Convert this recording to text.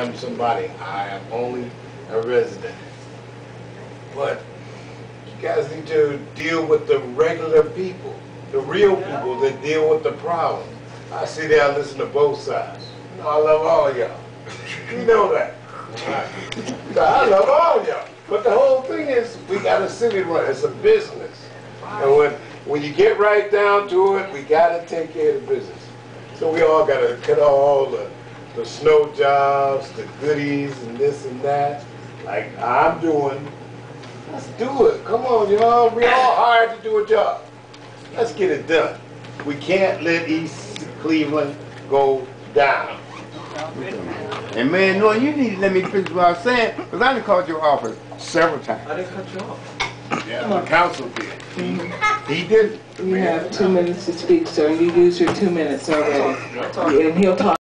I'm somebody. I am only a resident. But you guys need to deal with the regular people, the real people that deal with the problem. I sit there and listen to both sides. You know, I love all of y'all. You know that. I love all of y'all. But the whole thing is, we got a city run. It's a business. And when you get right down to it, we got to take care of the business. So we all got to cut all the snow jobs, the goodies, and this and that, like I'm doing. Let's do it. Come on, y'all. We all hired to do a job. Let's get it done. We can't let East Cleveland go down. And man, no, you need to let me finish what I was saying, because I done called your office several times. I didn't cut you off. Yeah, the council did. He didn't. You have 2 minutes to speak, sir. You used your 2 minutes already. And he'll talk.